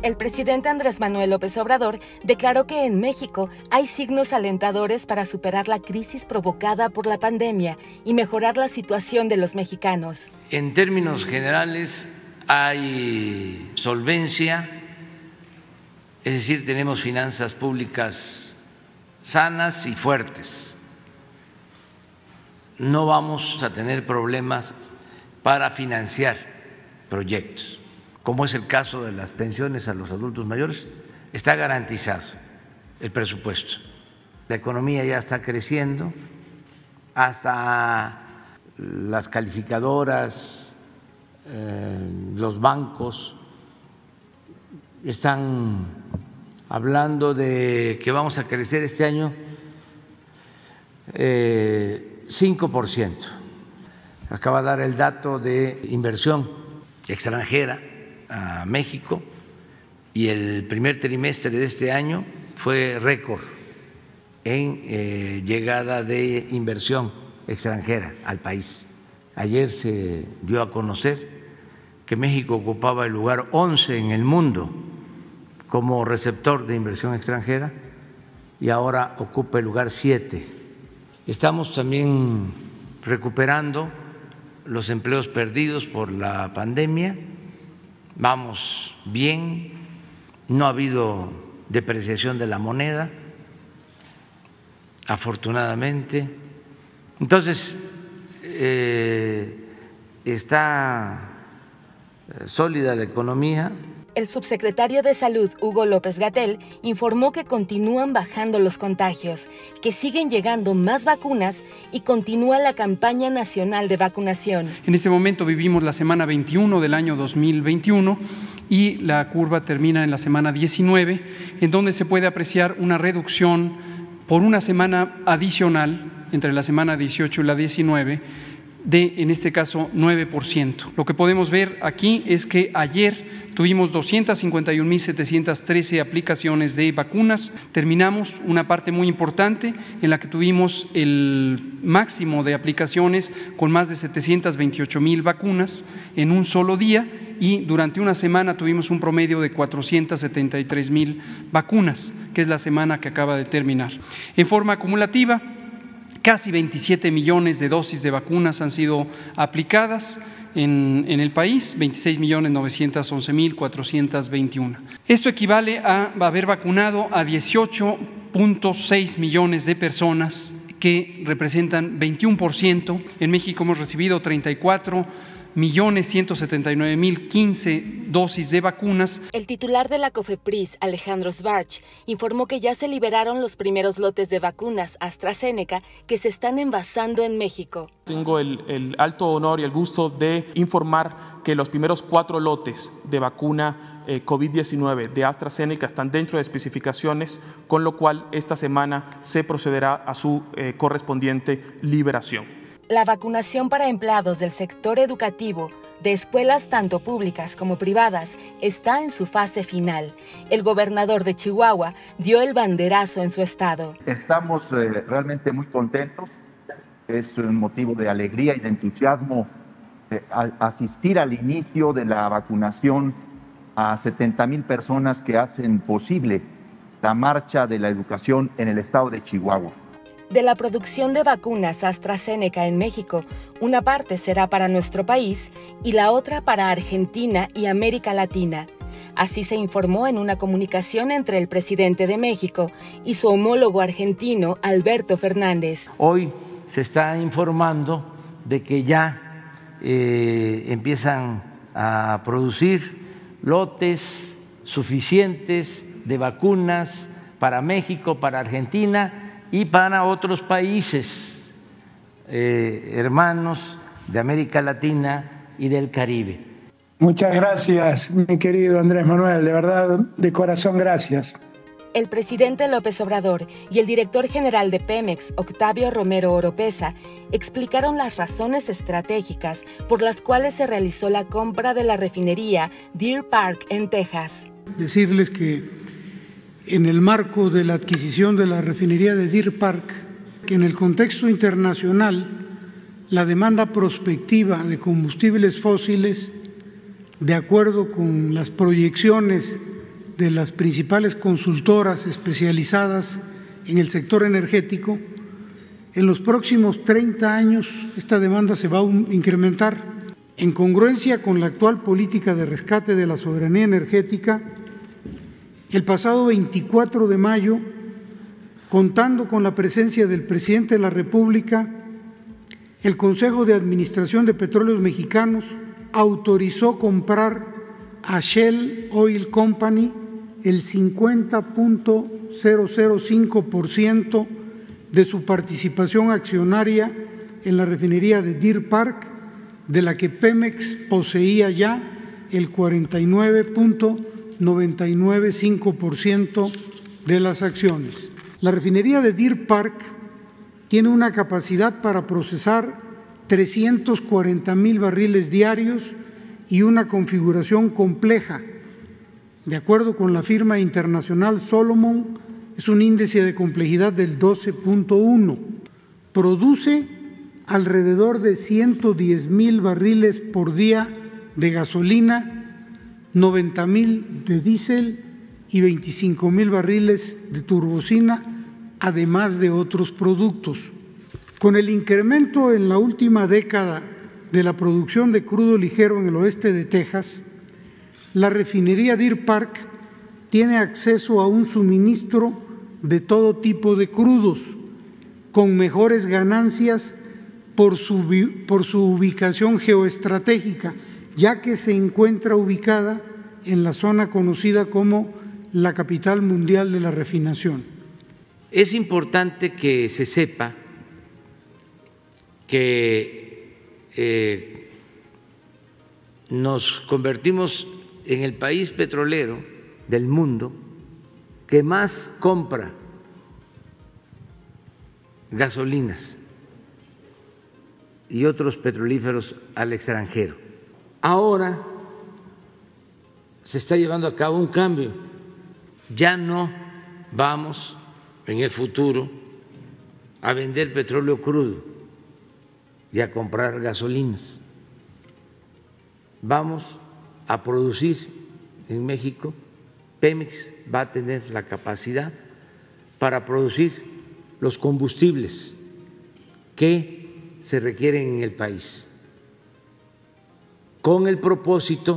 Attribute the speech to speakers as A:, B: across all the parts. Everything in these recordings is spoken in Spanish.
A: El presidente Andrés Manuel López Obrador declaró que en México hay signos alentadores para superar la crisis provocada por la pandemia y mejorar la situación de los mexicanos.
B: En términos generales hay solvencia, es decir, tenemos finanzas públicas sanas y fuertes. No vamos a tener problemas para financiar proyectos. Como es el caso de las pensiones a los adultos mayores, está garantizado el presupuesto. La economía ya está creciendo, hasta las calificadoras, los bancos están hablando de que vamos a crecer este año 5%. Acaba de dar el dato de inversión extranjera a México y el primer trimestre de este año fue récord en llegada de inversión extranjera al país. Ayer se dio a conocer que México ocupaba el lugar 11 en el mundo como receptor de inversión extranjera y ahora ocupa el lugar 7. Estamos también recuperando los empleos perdidos por la pandemia. Vamos bien, no ha habido depreciación de la moneda, afortunadamente. Entonces, está sólida la economía.
A: El subsecretario de Salud, Hugo López-Gatell, informó que continúan bajando los contagios, que siguen llegando más vacunas y continúa la campaña nacional de vacunación.
C: En este momento vivimos la semana 21 del año 2021 y la curva termina en la semana 19, en donde se puede apreciar una reducción por una semana adicional entre la semana 18 y la 19 de, en este caso, 9%. Lo que podemos ver aquí es que ayer tuvimos 251.713 aplicaciones de vacunas. Terminamos una parte muy importante en la que tuvimos el máximo de aplicaciones con más de 728,000 vacunas en un solo día y durante una semana tuvimos un promedio de 473,000 vacunas, que es la semana que acaba de terminar. En forma acumulativa, casi 27 millones de dosis de vacunas han sido aplicadas en el país, 26.911.421. Esto equivale a haber vacunado a 18.6 millones de personas, que representan 21%. En México hemos recibido 34.179.015 dosis de vacunas.
A: El titular de la COFEPRIS, Alejandro Schwartz, informó que ya se liberaron los primeros lotes de vacunas AstraZeneca que se están envasando en México.
D: Tengo el alto honor y el gusto de informar que los primeros 4 lotes de vacuna COVID-19 de AstraZeneca están dentro de especificaciones, con lo cual esta semana se procederá a su correspondiente liberación.
A: La vacunación para empleados del sector educativo, de escuelas tanto públicas como privadas, está en su fase final. El gobernador de Chihuahua dio el banderazo en su estado.
E: Estamos realmente muy contentos. Es un motivo de alegría y de entusiasmo asistir al inicio de la vacunación a 70,000 personas que hacen posible la marcha de la educación en el estado de Chihuahua.
A: De la producción de vacunas AstraZeneca en México, una parte será para nuestro país y la otra para Argentina y América Latina. Así se informó en una comunicación entre el presidente de México y su homólogo argentino, Alberto Fernández.
B: Hoy se está informando de que ya empiezan a producir lotes suficientes de vacunas para México, para Argentina y para otros países hermanos de América Latina y del Caribe.
F: Muchas gracias, mi querido Andrés Manuel, de verdad, de corazón, gracias.
A: El presidente López Obrador y el director general de Pemex, Octavio Romero Oropesa, explicaron las razones estratégicas por las cuales se realizó la compra de la refinería Deer Park en Texas.
G: Decirles que en el marco de la adquisición de la refinería de Deer Park, que en el contexto internacional la demanda prospectiva de combustibles fósiles, de acuerdo con las proyecciones de las principales consultoras especializadas en el sector energético, en los próximos 30 años esta demanda se va a incrementar. En congruencia con la actual política de rescate de la soberanía energética, el pasado 24 de mayo, contando con la presencia del presidente de la República, el Consejo de Administración de Petróleos Mexicanos autorizó comprar a Shell Oil Company el 50.005% de su participación accionaria en la refinería de Deer Park, de la que Pemex poseía ya el 49.995% de las acciones. La refinería de Deer Park tiene una capacidad para procesar 340,000 barriles diarios y una configuración compleja. De acuerdo con la firma internacional Solomon, es un índice de complejidad del 12.1. Produce alrededor de 110,000 barriles por día de gasolina, 90,000 de diésel y 25,000 barriles de turbocina, además de otros productos. Con el incremento en la última década de la producción de crudo ligero en el oeste de Texas, la refinería Deer Park tiene acceso a un suministro de todo tipo de crudos, con mejores ganancias por su ubicación geoestratégica, ya que se encuentra ubicada en la zona conocida como la capital mundial de la refinación.
B: Es importante que se sepa que nos convertimos en el país petrolero del mundo que más compra gasolinas y otros petrolíferos al extranjero. Ahora se está llevando a cabo un cambio. Ya no vamos en el futuro a vender petróleo crudo y a comprar gasolinas. Vamos a producir en México. Pemex va a tener la capacidad para producir los combustibles que se requieren en el país, con el propósito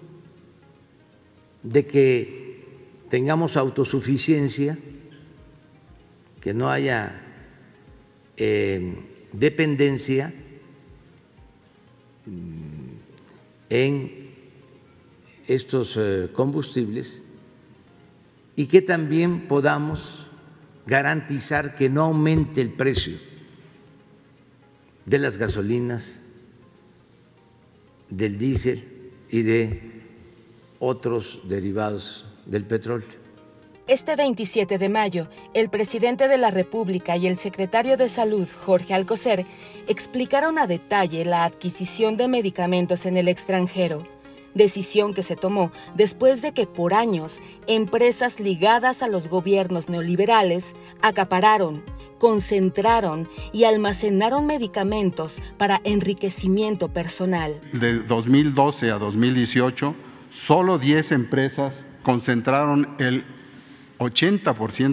B: de que tengamos autosuficiencia, que no haya dependencia en estos combustibles y que también podamos garantizar que no aumente el precio de las gasolinas, del diésel y de otros derivados del petróleo.
A: Este 27 de mayo, el presidente de la República y el secretario de Salud, Jorge Alcocer, explicaron a detalle la adquisición de medicamentos en el extranjero, decisión que se tomó después de que por años empresas ligadas a los gobiernos neoliberales acapararon, concentraron y almacenaron medicamentos para enriquecimiento personal.
H: De 2012 a 2018, solo 10 empresas concentraron el 80%,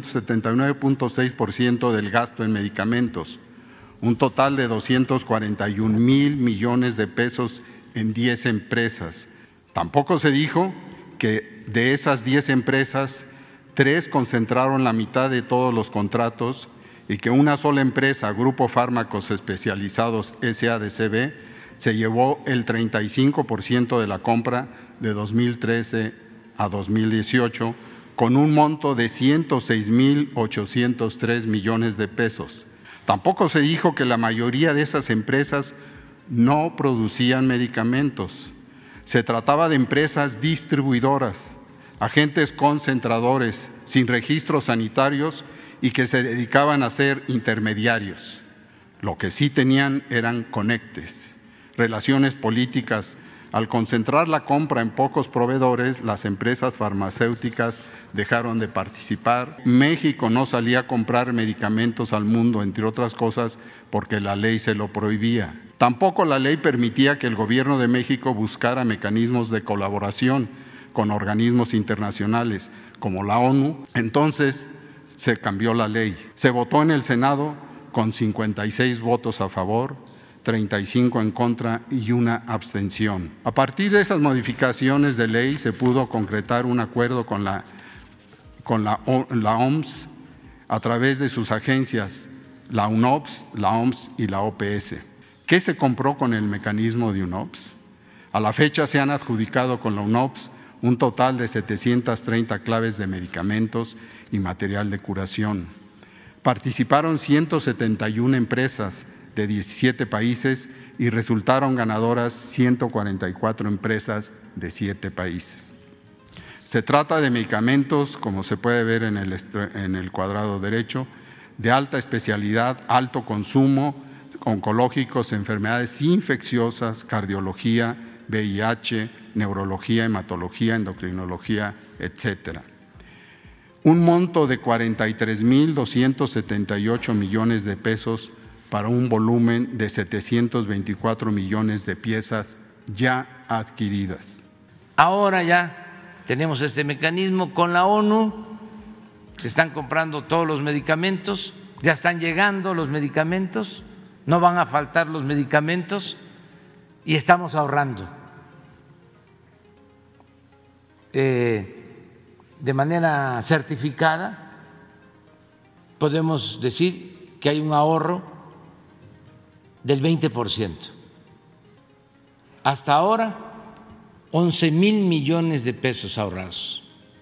H: 79.6% del gasto en medicamentos, un total de 241,000 millones de pesos en 10 empresas. Tampoco se dijo que de esas 10 empresas, 3 concentraron la mitad de todos los contratos y que una sola empresa, Grupo Fármacos Especializados SADCB, se llevó el 35% de la compra de 2013 a 2018, con un monto de 106,803 millones de pesos. Tampoco se dijo que la mayoría de esas empresas no producían medicamentos. Se trataba de empresas distribuidoras, agentes concentradores sin registros sanitarios y que se dedicaban a ser intermediarios. Lo que sí tenían eran conectes, relaciones políticas. Al concentrar la compra en pocos proveedores, las empresas farmacéuticas dejaron de participar. México no salía a comprar medicamentos al mundo, entre otras cosas, porque la ley se lo prohibía. Tampoco la ley permitía que el gobierno de México buscara mecanismos de colaboración con organismos internacionales como la ONU, entonces se cambió la ley. Se votó en el Senado con 56 votos a favor, 35 en contra y una abstención. A partir de esas modificaciones de ley se pudo concretar un acuerdo con la OMS a través de sus agencias, la UNOPS, la OMS y la OPS. ¿Qué se compró con el mecanismo de UNOPS? A la fecha se han adjudicado con la UNOPS un total de 730 claves de medicamentos y material de curación. Participaron 171 empresas de 17 países y resultaron ganadoras 144 empresas de 7 países. Se trata de medicamentos, como se puede ver en el cuadrado derecho, de alta especialidad, alto consumo, oncológicos, enfermedades infecciosas, cardiología, VIH, neurología, hematología, endocrinología, etcétera. Un monto de 43.278 millones de pesos para un volumen de 724 millones de piezas ya adquiridas.
B: Ahora ya tenemos este mecanismo con la ONU, se están comprando todos los medicamentos, ya están llegando los medicamentos, no van a faltar los medicamentos y estamos ahorrando. De manera certificada podemos decir que hay un ahorro del 20%. Hasta ahora, 11,000 millones de pesos ahorrados,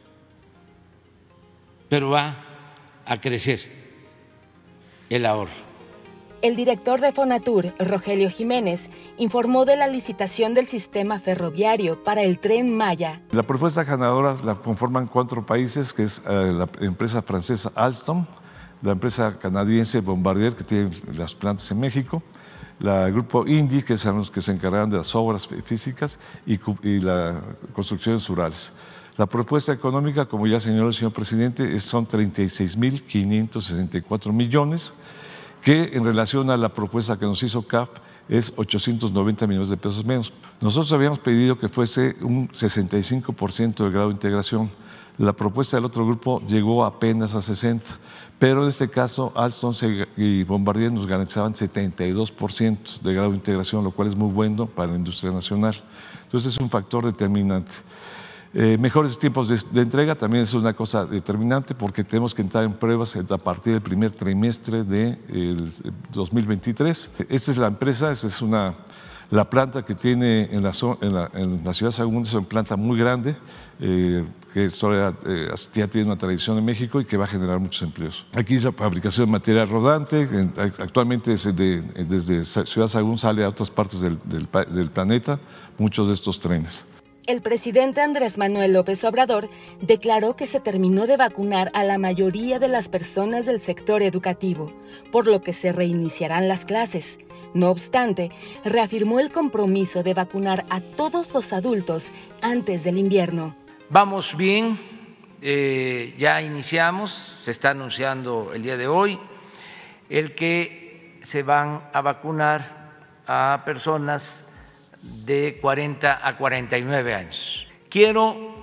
B: pero va a crecer el ahorro.
A: El director de Fonatur, Rogelio Jiménez, informó de la licitación del sistema ferroviario para el Tren Maya.
I: La propuesta ganadora la conforman 4 países, que es la empresa francesa Alstom, la empresa canadiense Bombardier, que tiene las plantas en México, el grupo Indy, que son los que se encargan de las obras físicas, y la construcciones rurales. La propuesta económica, como ya señaló el señor presidente, son 36.564 millones, que en relación a la propuesta que nos hizo CAF es 890 millones de pesos menos. Nosotros habíamos pedido que fuese un 65% del grado de integración. La propuesta del otro grupo llegó apenas a 60%, pero en este caso Alstom y Bombardier nos garantizaban 72% de grado de integración, lo cual es muy bueno para la industria nacional. Entonces es un factor determinante. Mejores tiempos de entrega también es una cosa determinante, porque tenemos que entrar en pruebas a partir del primer trimestre del 2023. Esta es la empresa, la planta que tiene en la ciudad de Sagún, es una planta muy grande, que ya tiene una tradición en México y que va a generar muchos empleos. Aquí es la fabricación de material rodante, actualmente desde Ciudad Sagún sale a otras partes del planeta muchos de estos trenes.
A: El presidente Andrés Manuel López Obrador declaró que se terminó de vacunar a la mayoría de las personas del sector educativo, por lo que se reiniciarán las clases. No obstante, reafirmó el compromiso de vacunar a todos los adultos antes del invierno.
B: Vamos bien, ya iniciamos, se está anunciando el día de hoy, el que se van a vacunar a personas de 40 a 49 años. Quiero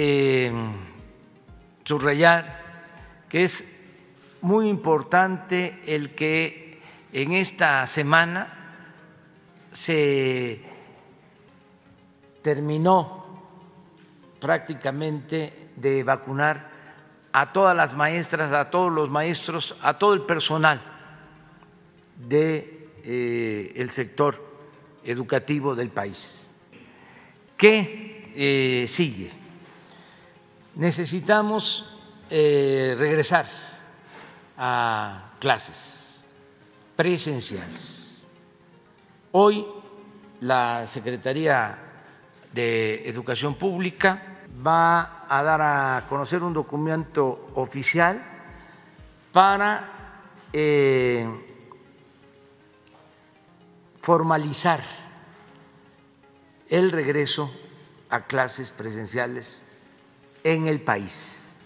B: subrayar que es muy importante el que en esta semana se terminó prácticamente de vacunar a todas las maestras, a todos los maestros, a todo el personal del sector educativo del país. ¿Qué sigue? Necesitamos regresar a clases presenciales. Hoy la Secretaría de Educación Pública va a dar a conocer un documento oficial para formalizar el regreso a clases presenciales en el país.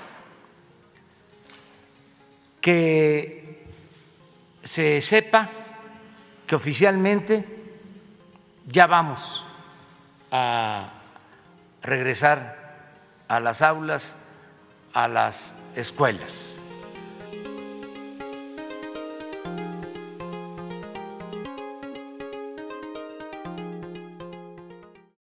B: Que se sepa que oficialmente ya vamos a regresar a las aulas, a las escuelas.